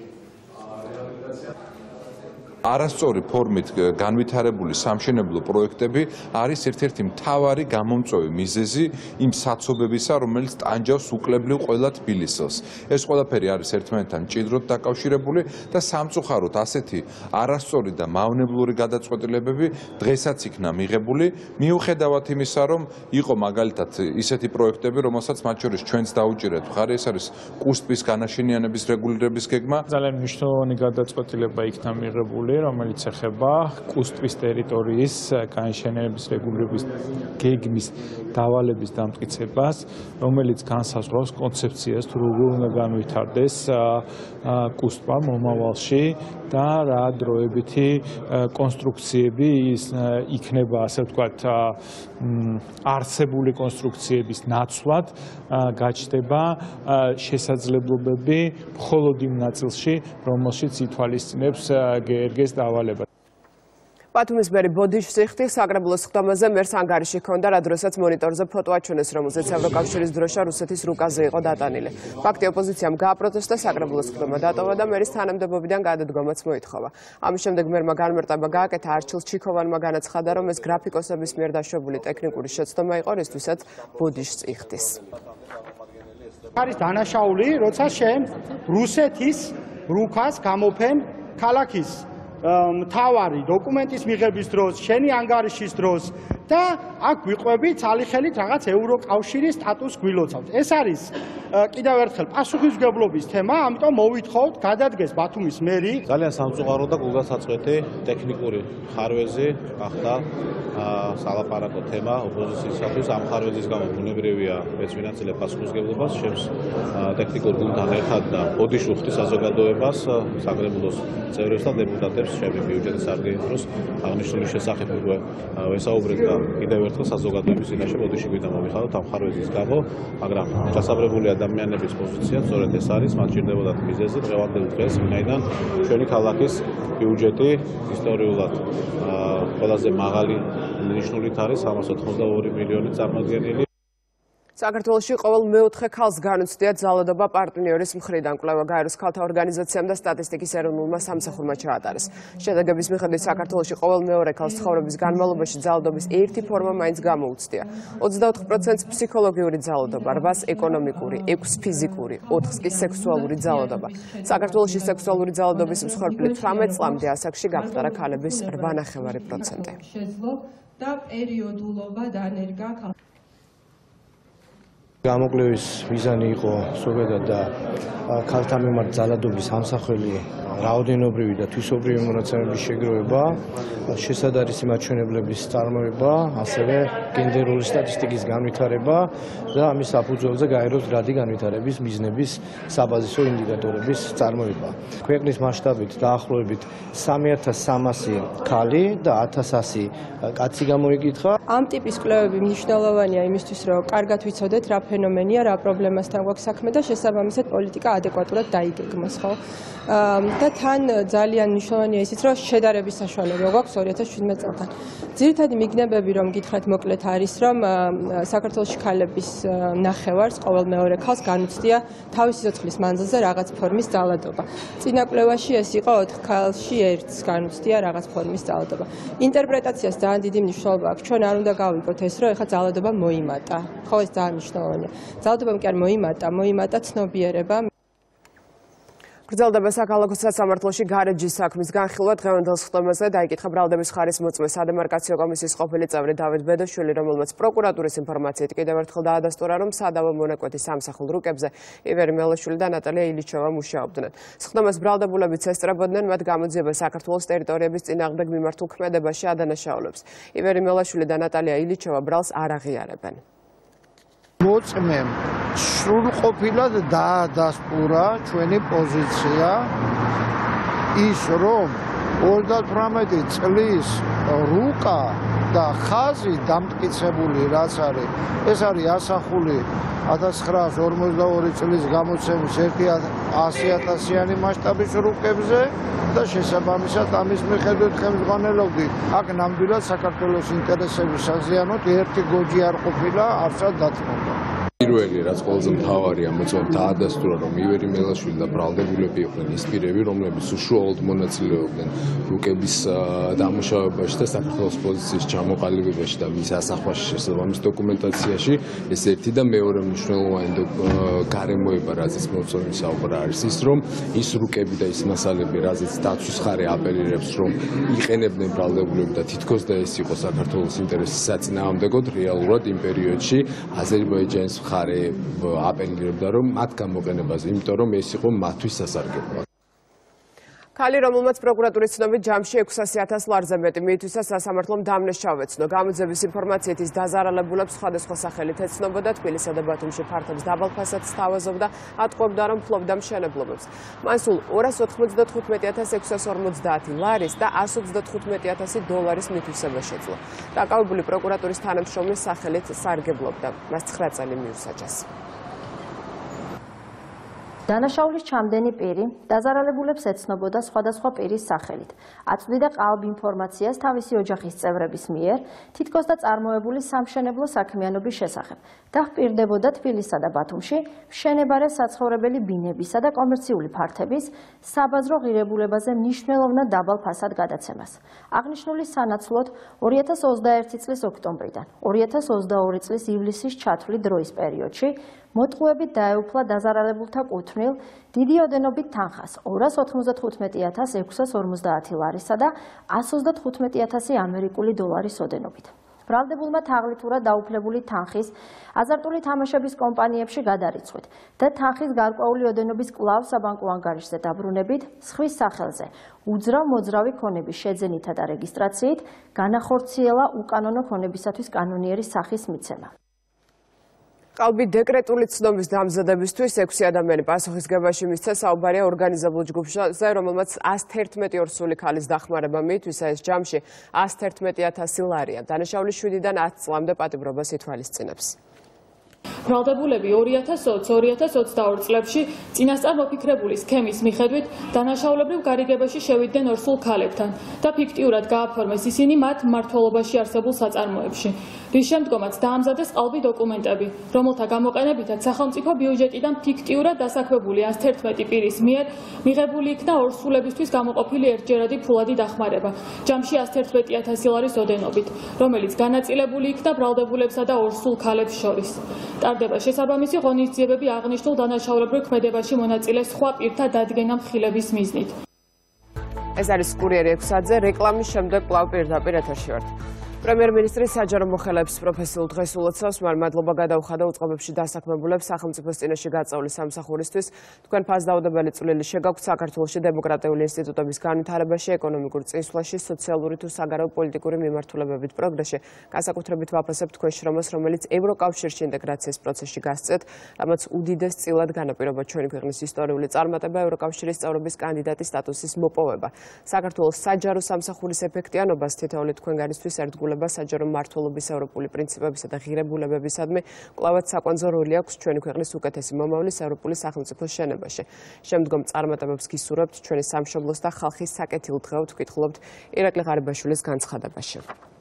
არასწორი ფორმით განვითარებული სამშენებლო პროექტები არის ერთ-ერთი მთავარი გამომწვევი მიზეზი იმ საცობებისა, რომელიც ტანჯავს უკლებლივ ყველა თბილისელს. ეს ყველაფერი არის ერთმანეთთან მჭიდროდ დაკავშირებული და სამწუხაროდ ასეთი არასწორი და მავნებლური გადაწყვეტილებები დღესაც იქნა მიღებული, მიუხედავად იმისა, რომ იყო მაგალითად ისეთი პროექტები, რომელსაც მათ შორის ჩვენც დაუჭირეთ მხარი, ეს არის კუსტვის განაშენიანების რეგულირების გეგმა. ძალიან მნიშვნელოვანი გადაწყვეტილება იქნა მიღებული, რომელიც ეხება კუსტვის ტერიტორიის განშენების რეგულირების გეგმის დავალების დამტკიცებას, რომელიც განსაზღვრავს კონცეფციას, თუ როგორ უნდა განვითარდეს კუსტვა მომავალში და რა დროებითი კონსტრუქციები იქნება, ასე ვთქვათ, არსებული კონსტრუქციების ნაცვლად გაჩნდება შესაძლებლობები მხოლოდ იმ ნაწილში, რომელშიც ითვალისწინებს გერგეს დავალება. ბათუმის მერი ბოდიშს იხდის საკრებულოს ხდომაზე მერს ანგარიში ჰქონდა, რა დროსაც მონიტორზე ფოტო აჩვენეს, რომელზეც ევროკავშირის დროშა რუსეთის რუკაზე იყო დატანილი. ფაქტი ოპოზიციამ გააპროტესტა, საკრებულოს ხდომა დატოვა და მერის თანამდებობიდან გადადგომაც მოითხოვა. ამის შემდეგ მერმა განმარტება გააკეთა, არჩილ ჩიქოვანმა განაცხადა, რომ ეს გრაფიკოსების მიერ დაშვებული ტექნიკური შეცდომა იყო, რისთვისაც ბოდიშს იხდის. არის დანაშაული, როცა შენ რუსეთის რუკას გამოფენ ქალაქის მთავარი დოკუმენტის მიღების დროს, შენი ანგარიშის დროს და აქ გვიყვები ძალიხელით რაღაც ევროკავშირის სტატუს გვილოცავთ. ეს არის კიდევ ერთხელ პასუხისმგებლობის თემა, ამიტომ მოვითხოვთ გადადგეს ბათუმის მერი. ძალიან სამწუხარო და გულგასაწყვეტი ტექნიკური ხარვეზი გახდა სალაპარაკო თემა ოპოზიციისათვის. ამ ხარვეზის გამო ბუნებრივია მეც ვინაცილებ პასუხისმგებლობას, შემს ტექნიკურ გუნდთან ერთად და ოდიშ უხდი საზოგადოებას, საკრებულოს წევრებს და დეპუტატებს შემი ბიუჯეტის სარგებლობის დროს აღნიშნული შესახებ უკვე ვესაუბრეთ და კიდევ ერთხელ საზოგადოების წინაშე ოდიში გვიდა მომიხადოთ ამ ხარვეზის გამო, მაგრამ დასაბრებული ადამიანების პოზიცია სწორედ ეს არის, მათ ჭირდებოდათ მიზეზი დღევანდელ დღეს, ვინაიდან ჩვენი ქალაქის ბიუჯეტი ისტორიულად ყველაზე მაღალი ნიშნულით არის სამას ოთხმოცდაორი მილიონი წარმოდგენილი. საქართველოში ყოველ მეოთხე ქალს განუცდია ძალადობა პარტნიორის მხრიდან. კვლევა გაეროს ქალთა ორგანიზაციამ და სტატისტიკის ეროვნულმა სამსახურმა ჩაატარეს. შედეგების მიხედვით საქართველოში ყოველ მეორე ქალს ცხოვრების განმავლობაში ძალადობის ერთი ფორმა მაინც გამოუცდია. ოცდაოთხ პროცენტს ფსიქოლოგიური ძალადობა, რვას ეკონომიკური, ექვსს ფიზიკური, ოთხს კი სექსუალური ძალადობა. საქართველოში სექსუალური ძალადობის მსხვერპლი თვრამეტ წლამდე ასაკში გამხდარა ქალების რვა ნახევარი პროცენტი. და პერიოდულობა დანერგა გამოკვლევის მიზანი იყო ზოგადად და ქალთა მიმართ ძალადობის ამსახველი რაოდენობრივი და თვისობრივი მონაცემების შეგროვება, შესადარისი მაჩვენებლების წარმოება, ასევე გენდერული სტატისტიკის განვითარება და ამის საფუძველზე გაეროს გრადი განვითარების მიზნების საბაზისო ინდიკატორების წარმოება. ქვეყნის მასშტაბით დაახლოებით სამი ათას სამასი ქალი და ათას ასი კაცი გამოიკითხა. ამ ტიპის კვლევები მნიშვნელოვანია იმისთვის, რომ კარგად ვიცოდეთ რა ფენომენია, რა პრობლემასთან გვაქვს საქმე და შესაბამისად პოლიტიკა ადეკვატურად დაიგეგმოს, ხო? და თან ძალიან მნიშვნელოვანია ისიც, რომ შედარების საშუალება გვაქვს ორი ათას შვიდმეტ წელთან. ძირითადი მიგნებები, რომ გითხრათ მოკლედ არის, რომ საქართველოში ქალების ნახევარს ყოველ მეორე ქალს განუცდია თავისი სიცოცხლის მანძილზე რაღაც ფორმის ძალადობა. წინა კვლევაში ეს იყო ოთხ ქალში ერთს განუცდია რაღაც ფორმის ძალადობა. ინტერპრეტაციას ძალიან დიდი მნიშვნელობა აქვს. ჩვენ არ უნდა გავიგოთ ეს, რომ ეხლა ძალადობა მოიმატა. ხო, ეს ძალიან მნიშვნელოვანია. ძალადობამ კი არ მოიმატა, მოიმატა ცნობიერება. გრძელდება საქალაქო სასამართლოში გარეჯის საქმის განხილვა. დღევანდელ სხდომაზე დაიკითხა ბრალდების ხარის მოწმე სადემარკაციო კომისიის ყოფილი წევრი დავით ბედოშვილი, რომელმაც პროკურატურის ინფორმაციით კიდევ ერთხელ დაადასტურა, რომ სადავო მონაკვეთის სამსახურ რუკებზე ივერი მელაშვილი და ნატალია ილიჩოვა მუშაობდნენ. სხდომას ბრალდებულებიც ესწრებოდნენ, მათ გამოძიება საქართველოს ტერიტორიების წინააღმდეგ მიმართულ ქმედებაში ადანაშაულებს. ივერი მელაშვილი და ნატალია ილიჩოვა ბრალს არ აღიარებენ. მოწმემ სრულყოფილად დაადასტურა ჩვენი პოზიცია ის, რომ ოცდათვრამეტი წლის რუკა და ხაზი დამტკიცებული რაც არის, ეს არის ასახული ათას ცხრაას ორმოცდაორი წლის გამოცემის ერთი ასი ათასიანი მასშტაბის რუკებზე და შესაბამისად ამის მიხედვით ხელმძღვანელობდით აქ ნამდვილად საქართველოს ინტერესების საზიანოდ ერთი გოჯი არ ყოფილა არცად დათმობა. პირველი რაც ყველაზე მთავარია, მოწმობ დაადასტურა, რომ ივერი მელაშვილი და ბრალდებულები იყვნენ ის პირები, რომლებიც უშუალოდ მონაწილეობდნენ რუკების დამუშავებაში და საქართველოს პოზიციის ჩამოყალიბებაში და მის ასახვაში შესაბამის დოკუმენტაციაში. ეს ერთი და მეორე მნიშვნელოვანი გარემოება, რაზეც მოწმობ საუბარი არის ის, რომ ის რუკები და ის მასალები, რაზეც დაცვის ხარი აპელირებს, რომ იყენებდნენ ბრალდებულები და თითქოს და ეს იყო საქართველოს ინტერესის საწინააღმდეგოდ, რეალურად იმ პერიოდში აზერბაიჯანის ხარე აპელირებდა, რომ მათ გამოყენებაზე, იმიტომ რომ ეს იყო მათთვის სასარგებლო. ქალი, რომელმაც პროკურატურის ცნობით ჯამში ექვსასი ათას ლარზე მეტი მიითვისა, სასამართლომ დამნაშავე ეცნო. გამოძიების ინფორმაციით ის დაზარალებულებს სხვადასხვა სახელით ეცნობოდა, თბილისსა და ბათუმში ფართობს დაბალ ფასადს სთავაზობდა, ატყუებდა, რომ ფლობდა მშენებლობებს. მან სულ ორას ოთხმოცდათხუთმეტი ათას ექვსას ორმოცდაათი ლარის და ასს ოცდათხუთმეტი ათასი დოლარის მითვისება შეძლო. დაკავებული პროკურატურის თანამშრომლის სახელით სარგებლობდა. მას ცხრა წელი მიუსაჯეს. დანაშაულის ჩამდენი პირი დაზარალებულებს ეცნობოდა სხვადასხვა პირის სახელით. აწვდიდა ყალბ ინფორმაციას თავისი ოჯახის წევრების მიერ, თითქოს და წარმოებული სამშენებლო საქმიანობის შესახებ. დახპირდებოდა თბილისსა და ბათუმში მშენებარე საცხოვრებელი ბინებისა და კომერციული ფართების საბაზრო ღირებულებაზე მნიშვნელოვნად დაბალ ფასად გადაცემას. აღნიშნული სანაცვლოდ ორი ათას ოცდაერთი წლის ოქტომბრიდან ორი ათას ოცდაორი წლის ივლისის ჩათვლით დროის პერიოდში მოტყუებით დაეუფლა დაზარალებულთა კუთვნილ დიდი ოდენობით თანხას ორას ოთხმოცდათხუთმეტი ათას ექვსას ორმოცდაათი ლარისა და ას ოცდათხუთმეტი ათასი ამერიკული დოლარის ოდენობით. ბრალდებულმა თაღლითურად დაუფლებული თანხის აზარტული თამაშების კომპანიებში გადარიცხვით და თანხის გარკვეული ოდენობის კვლავ საბანკო ანგარიშზე დაბრუნებით სხვის სახელზე უძრავ-მოძრავი ქონების შეძენითა და რეგისტრაციით განახორციელა უკანონო ქონებისათვის კანონიერი სახის მიცემა. ყალბი დეკრეტული ცნობის დამზადებისთვის ექვსი ადამიანი პასუხისგებაში მისცა. საუბარია ორგანიზებულ ჯგუფზე, რომელმაც ას თერთმეტი ორსული ქალის დახმარება მიითვისა. ეს ჯამში ას თერთმეტი ათასი ლარია. დანაშაული შვიდიდან ათ წლამდე პატიმრობას ითვალისწინებს. ბრალდებულები ორი ათას ოცი ორი ათას ოცდაორ წლებში წინასწარ მოფიქრებული სქემის მიხედვით დანაშაულებრივ გარიგებაში შევიდნენ ორსულ ქალებთან და ფიქტიურად გააფორმეს ისინი მათ მმართველობაში არსებულ საწარმოებში. რის შემდგომაც დაამზადეს ყალბი დოკუმენტები, რომელთა გამოყენებითაც სახელმწიფო ბიუჯეტიდან ფიქტიურად დასაქმებული ას თერთმეტი პირის მიერ მიღებული იქნა ორსულებისთვის გამოყოფილი ერთჯერადი ფულადი დახმარება, ჯამში ას თერთმეტი ათასი ლარის ოდენობით, რომელიც განაწილებული იქნა ბრალდებულებსა და ორსულ ქალებს შორის. ტარდება შესაბამისი ღონისძიებები აღნიშნულ დანაშაულებრივ ქმედებაში მონაწილე სხვა პირთა დადგენა მხილების მიზნით. ეს არის კურიერი ექვსადზე, რეკლამის შემდეგ კვლავ პირდაპირ ეთერში ვართ. პრემიერ-მინისტრი საჯარო მოხელეებს პროფესიულ დღეს ულოცავს, მან მადლობა გადაუხადა უწყობებში დასაქმებულებს სახელმწიფოს წინაშე გაწეული სამსახურისთვის. თქვენ ფასდაუდებელი წვლილი შეგაქვთ საქართველოში დემოკრატიული ინსტიტუტების განვითარებაში, ეკონომიკურ წინსვლაში, სოციალური თუ საგარეო პოლიტიკური მიმართულებებით პროგრესში. განსაკუთრებით ვაფასებთ თქვენ შრომას, რომელიც ევროკავშირში ინტეგრაციის პროცესში გასწრეთ, რამაც უდიდეს წილად განაპირობა ჩვენი ქვეყნის ისტორიული წარმატება, ევროკავშირის წევრობის კანდიდატის სტატუსის მოპოვება. საქართველოს საჯარო სამსახურის ეფექტიანობას თითოეული თქვენგანისთვის ერთგულად საჯარო მმართველობის ევროპული პრინციპებისა და ღირებულებებისადმი კვლავაც საკვანძო როლი აქვს ჩვენი ქვეყნის უკეთესი მომავლის ევროპული სახელმწიფოს შენებაში. შემდგომ წარმატებებს გისურვებთ ჩვენი სამშობლოს და ხალხის საკეთილ დღეოდ ვკითხულობთ ირაკლი ღარიბაშვილის განცხადებაში.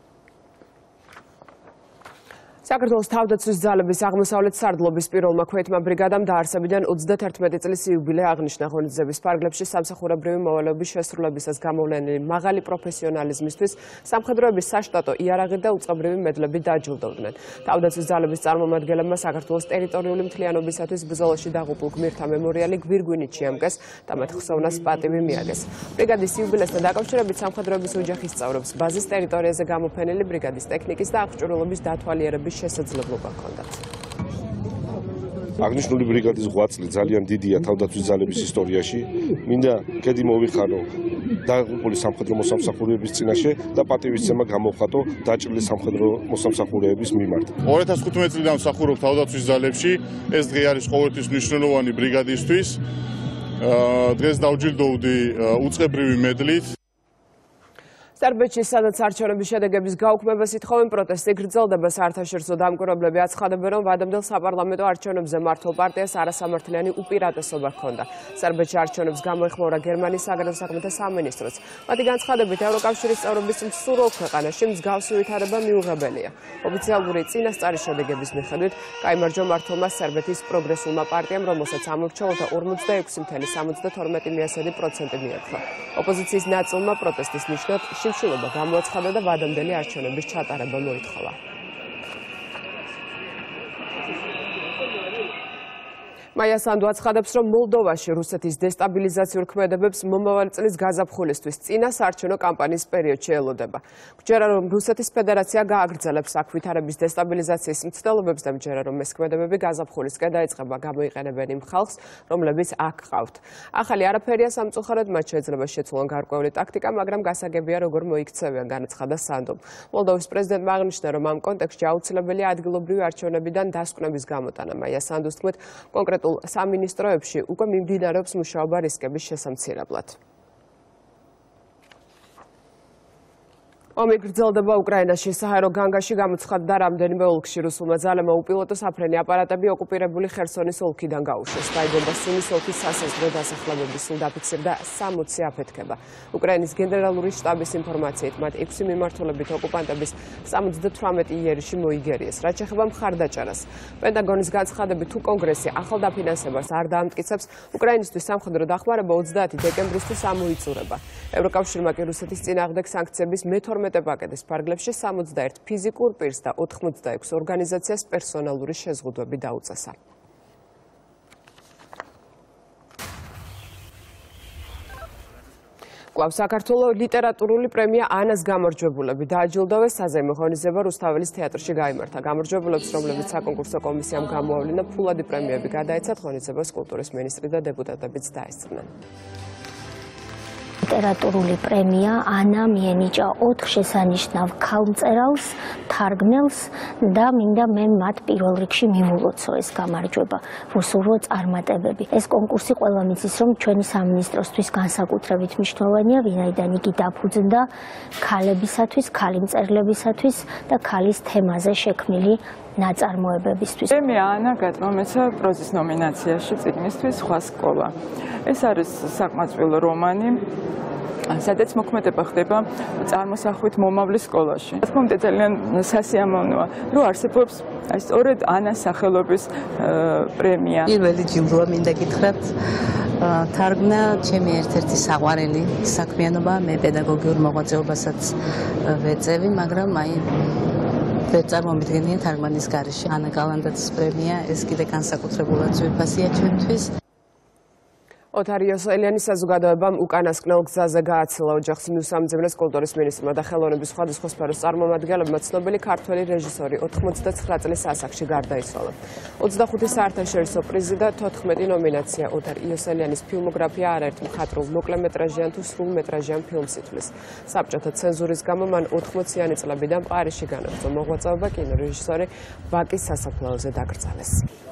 საქართველოს თავდაცვის ძალების აღმოსავლეთ სარდლობის პირველმა ქვეითმა ბრიგადამ დაარსებიდან ოცდათერთმეტი წლის იუბილე აღნიშნა. ღონისძიების ფარგლებში სამსახურებრივი მოვალეობის შესრულებისას გამოვლენილი მაღალი პროფესიონალიზმისთვის სამხედროების საშტატო იარაღი და უწყებრივი მედლები დაჯილდოვდნენ. თავდაცვის ძალების წარმომადგენლებმა საქართველოს ტერიტორიული მთლიანობისათვის ბრძოლაში დაღუპულ გმირთა მემორიალი გვირგვინით შეამკეს და მათ ხსოვნას პატივი მიაგეს. ბრიგადის იუბილესთან დაკავშირებით სამხედროების ოჯახის წევრებს ბაზის ტერიტორიაზე გამოფენილი ბრიგადის ტექნიკის და აღჭურვილობის დათვალიერების შესაძლებლობა ჰქონდათ. აღნიშნული ბრიგადის ღვაწლი ძალიან დიდია თავდაცვის ძალების ისტორიაში. მინდა ქედი მოვიხარო დაღუპული სამხედრო მოსამსახურეების წინაშე და პატივისცემა გამოვხატო დაჭრილი სამხედრო მოსამსახურეების მიმართ. ორი ათას თხუთმეტი წლიდან მსახურობ თავდაცვის ძალებში. ეს დღე არის ყოველთვის მნიშვნელოვანი ბრიგადისთვის. დღეს დავჯილდოვდი უწყებრივი მედლით. სერბეთში, სადაც არჩევნების შედეგების გაუქმებას ითხოვენ, პროტესტი გრძელდება. საერთაშორისო დამკვირვებლები აცხადებენ, რომ ვადამდელ საპარლამენტო არჩევნებზე მმართველ პარტიას არასამართლიანი უპირატესობა ჰქონდა. სერბეთში არჩევნებს გამოეხმაურა გერმანიის საგარეო საქმეთა სამინისტროც. მათი განცხადებით, ევროკავშირის წევრობის მსურველ ქვეყანაში მსგავსი ვითარება მიუღებელია. ოფიციალური წინასწარი შედეგების მიხედვით, გაიმარჯვა მმართველმა სერბეთის პროგრესულმა პარტიამ, რომელსაც ამორჩეულთა ორმოცდაექვსი ფاصლე სამოცდათორმეტი პროცენტი მიერქვა. ოპოზიციის ნაწილმა პროტესტის ნიშნად შიმშილობა გამოაცხადა და ვადამდელი არჩევნების ჩატარება მოითხოვა. მაია სანდო აცხადებს, რომ მოლდოვაში რუსეთის დესტაბილიზაციურ ქმედებებს მომავალი წლის გაზაფხულისთვის წინა საარჩევნო კამპანიის პერიოდში ელოდება. გჯერა, რომ რუსეთის ფედერაცია გააგრძელებს აქ ვითარების დესტაბილიზაციის მცდელობებს და მჯერა, რომ ეს ქმედებები გაზაფხულისკენ დაიწყება, გამოიყენებენ იმ ხალხს, რომლებიც აქ ყავთ. ახალი არაფერია სამწუხაროდ, მათ შეიძლება შეცვლონ გარკვეული ტაქტიკა, მაგრამ გასაგებია, როგორ მოიქცევიან, განაცხადა სანდომ. მოლდოვის პრეზიდენტმა აღნიშნა, რომ ამ კონტექსტში აუცილებელია ადგილობრივი არჩევნებიდან დასკვნების გამოტანა. მაია სანდოს თქმით, კონკრეტულ სამინისტროებში უკვე მიმდინარეობს მუშაობა რისკების შესამცირებლად. ომი გრძელდება უკრაინაში. საჰაერო განგაში გამოცხადდა რამდენიმე ოლქში რუსულმა ძალებმა უპილოტო საფრენი აპარატები ოკუპირებული ხერსონის ოლქიდან გაუშვეს. დაიბომბა სუმის ოლქის სასაზღვრო დასახლებები, სულ დაფიქსირდა სამოცი აფეთქება. უკრაინის გენერალური შტაბის ინფორმაციით, მათ ექვსი მიმართულებით ოკუპანტების სამოცდათვრამეტი იერიში მოიგერიეს. რაც შეეხება მხარდაჭერას, პენტაგონის განცხადებით, თუ კონგრესი ახალ დაფინანსებას არ დაამტკიცებს, უკრაინისთვის სამხედრო დახმარება ოცდაათი დეკემბრისთვის ამოიწურება. ევროკავშირმა კი რუსეთის წინააღმდეგ სანქციების მეთორმეტე პაკეტის ფარგლებში სამოცდაერთ ფიზიკურ პირს და ოთხმოცდაექვსი ორგანიზაციას პერსონალური შეზღუდვები დაუწესა. მოკლავს საქართველოს ლიტერატურული პრემია ანას გამარჯვებულები დააჯილდოვეს საზეიმო ღონისძიება რუსთაველის თეატრში გაიმართა. გამარჯვებულებს, რომლებიც საკონკურსო კომისიამ გამოავლინა, ფულადი პრემიები გადაეცათ, ღონისძიებას კულტურის მინისტრი და დეპუტატებიც დაესწრნენ. ლიტერატურული პრემია ანა მიენიჭა ოთხ შესანიშნავ ქალმწერალს, თარგმნელს და მინდა მე მათ პირველ რიგში მივულოცო ეს გამარჯვება, რუსულო წარმატებები. ეს კონკურსი ყველა მიცის, რომ ჩვენი სამინისტროსთვის განსაკუთრებით მნიშვნელოვანია, ვინაიდან იგი დაფუძნდა ქალებისათვის, ქალი მწერლებისათვის და ქალის თემაზე შექმნილი ნაწარმოებებისთვის. პრემია ანა გადმომეცა პროზის ნომინაციაში წიგნისთვის სხვა სკოლა. ეს არის საკმაწყვილო რომანი, სადაც მოქმედება ხდება წარმოსახვით მომავლის სკოლაში. რა თქმა უნდა, ძალიან სასიამოვნოა, რომ არსებობს სწორედ ანას სახელობის პრემია. პირველი ჯილდოა მინდა გითხრათ, თარგმნა ჩემი ერთ-ერთი საყვარელი საქმიანობა, მე პედაგოგიურ მოღვაწეობასაც ვეწევი, მაგრამ აი ვერ წარმომიდგენია თარგმანის გარეშე. ანა გალანდაძის პრემია ეს კიდე განსაკუთრებულად ძვირფასია ჩვენთვის. ოთარ იოსელიანის საზოგადოებამ უკანასკნელ გზაზე გააცილა ოჯახის მიუსამძიმნეს კულტურის მინისტრმა და ხელოვნების სხვადასხვა სფეროს წარმომადგენლებმა ცნობილი ქართველი რეჟისორი ოთხმოცდაცხრა წლის ასაკში გარდაიცვალა. ოცდახუთი საერთაშორისო პრიზი და თოთხმეტი ნომინაცია ოთარ იოსელიანის ფილმოგრაფია არაერთ მხატვრულ მოკლემეტრაჟიან თუ სრულმეტრაჟიან ფილმს ითვლის. საბჭოთა ცენზურის გამო მან ოთხმოციანი წლებიდან პარიზში განაგრძო მოღვაწეობა, კინორეჟისორი ვაკის სასაფლაოზე დაკრძალეს.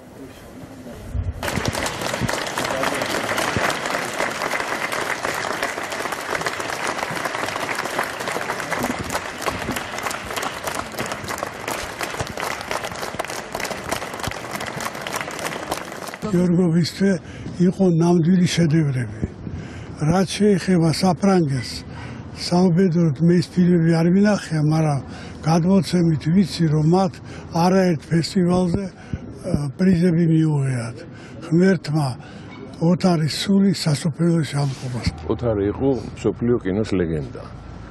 გიორგოვის თვე იყო ნამდვილი შედევრები. რაც შეეხება საფრანგეთს, საუბედუროდ მე ეს ფილმები არ მინახია, მაგრამ გადმოცემით ვიცი, რომ მათ არაერთ ფესტივალზე პრიზები მიუღიათ. ღმერთმა ოთარის სული სასოფლოში ამყოფას. ოთარი იყო მსოფლიო კინოს ლეგენდა.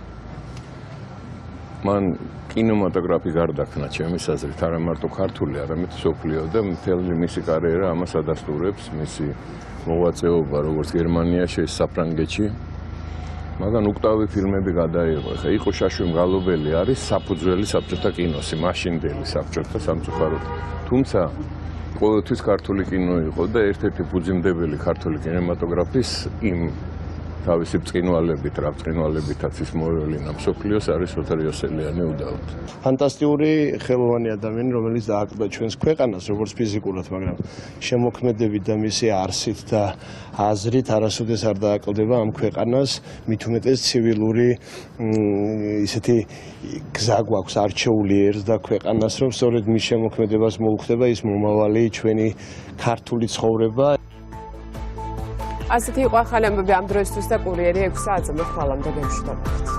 მან კინემატოგრაფი გარდაქმნა ჩემის აზრით, არა მარტო ქართული, არამედ მსოფლიო და მთელი მისი კარიერა ამას ადასტურებს, მისი მოღვაწეობა როგორც გერმანიაში, ისე საფრანგეთში. მაგრამ უკტავი ფილმები გადაიღო. ეხლა იყო შაშვი მგალობელი არის საფუძველი საბჭოთა კინოსი, მაშინდელი საბჭოთა სამწუხაროდ. თუმცა ყოველთვის ქართული კინო იყო და ერთ-ერთი ფუძემდებელი ქართული კინემატოგრაფის იმ თავისი ბრწყინვალებით, რა ბრწყინვალებითაც ის მოევლინა მსოფლიოს არის ოთარ იოსელიანი უდავოდ. ფანტასტიკური ხელოვანი ადამიანი, რომელიც დააკვდა ჩვენს ქვეყანას, როგორც ფიზიკურად, მაგრამ შემოქმედებით და მისი არსით და აზრით არასოდეს არ დააკვდება ამ ქვეყანას, მით უმეტეს ცივილური ისეთი გზა გვაქვს არჩეული ერს და ქვეყანას, რომ სწორედ მის შემოქმედებას მოუხდება ის მომავალი ჩვენი ქართული ცხოვრება. ასეთი იყო ახალი ამბები ამ დროისთვის და კურიერი ექვსი საათზე მოხვალამდე გემშვიდობებით.